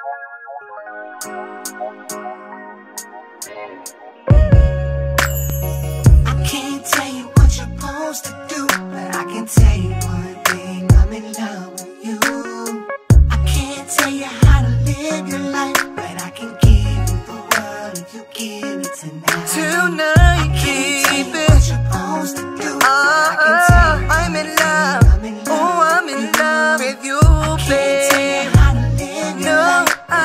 can't tell you what you're supposed to do, but I can tell you one thing, I'm in love with you. I can't tell you how to live your life, but I can give you the world if you give it tonight. Tonight, keep it. What you're supposed to do, but I can tell you I'm in love. Oh, I'm in love with you, babe. No,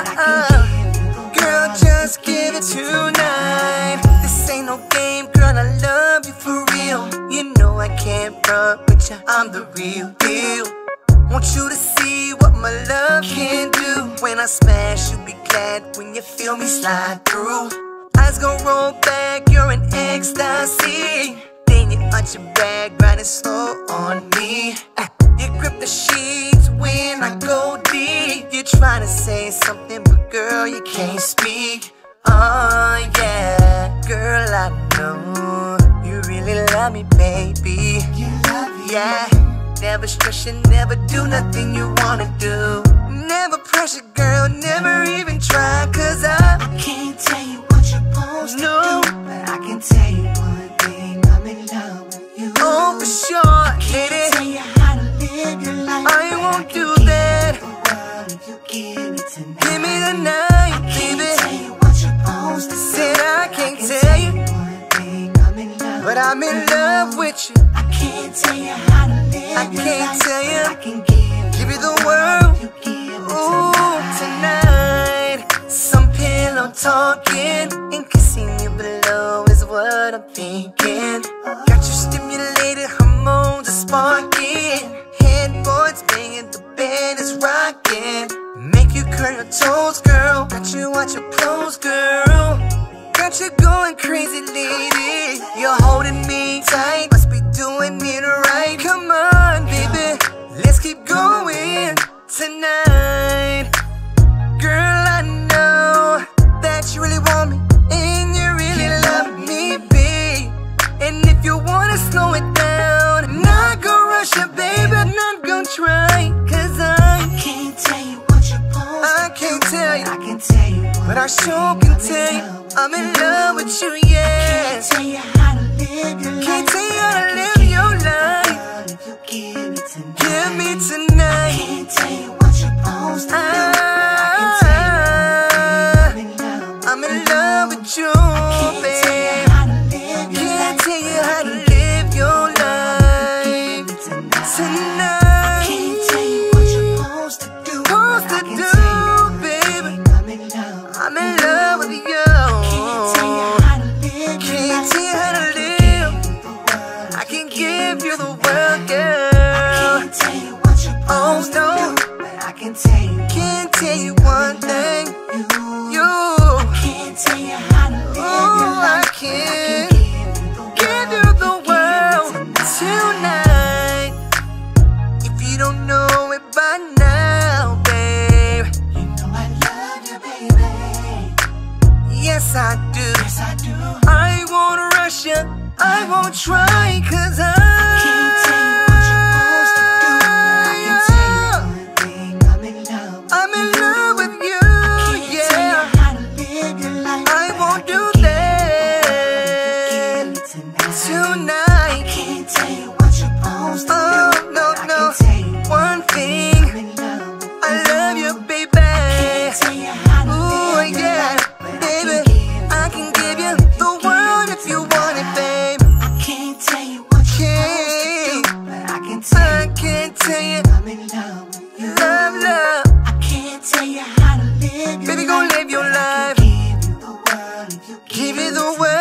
girl, just give it tonight. This ain't no game, girl, I love you for real. You know I can't front with you, I'm the real deal. Want you to see what my love can do. When I smash, you'll be glad when you feel me slide through. Eyes gon' roll back, you're in ecstasy. Then you arch your back, riding slow on me. You grip the sheets when I go deep. You're trying to say something, but girl, you can't speak. Oh yeah, girl, I know you really love me, baby. Yeah, never stress you, never do nothing you wanna do. Never pressure, girl, never even try. Cause I can't tell you what you're supposed to do, but I can tell you one thing, I'm in love with you. Oh, for sure, lady, tell you how to live your life, I won't do that. If you give it tonight. Give me the night, baby. Said I can't tell you, but I'm in love with you. I can't tell you how to live. I can't tell you. I can give you the world. Ooh, tonight. Some pillow talking and kissing you below is what I'm thinking. Got you stimulated, hormones are sparking. Headboards banging, the bed is rocking. Make you curl your toes, girl. Got you watch your pose, girl. Got you going crazy, lady. You're holding me tight, must be doing it right. Come on, baby, let's keep going tonight. Girl, I know that you really want me, and you really love me, babe. And if you wanna slow it down, I'm not gonna rush you, baby, I'm not gonna try. Cause I can't tell you what you're supposed to do. I can't tell you, I can tell you, but I sure can tell you I'm in love with you, yeah. Can't tell you how to live your life. Can't tell you how to live your life. If you give it tonight. Give me tonight. I can't tell you what you're supposed to do. I'm in love with you, babe. Can't tell you how to live your life tonight. Can't tell you what you're supposed to do. Baby. I'm in love with you. Can't tell you how to live. Can't tell you how to live. I can give you the world, girl. Can't tell you what you're supposed to do, but I can tell you. Can't tell you one thing. You can't tell you how to live your life. I can give you the world tonight. If you don't know it by now, babe, you know I love you, baby. Yes, I do. Yes, I do. I won't rush you, I won't try. Cause I can't tell you what you're supposed to do, but I can tell you one thing, I'm in love with I'm in love with you, yeah. Tell you how to live your life. I won't do that tonight. Can't tell you what you're supposed to do. No, no. One thing, I love you, baby. Can't tell you how to ooh, yeah, baby. I can give you the world if you want it, babe. I can't tell you what you're supposed to do, but I can tell you I'm in love with you. Love, love. I can't tell you how to live your Baby, life. gon' live your life. Give you the world if you Give you the world.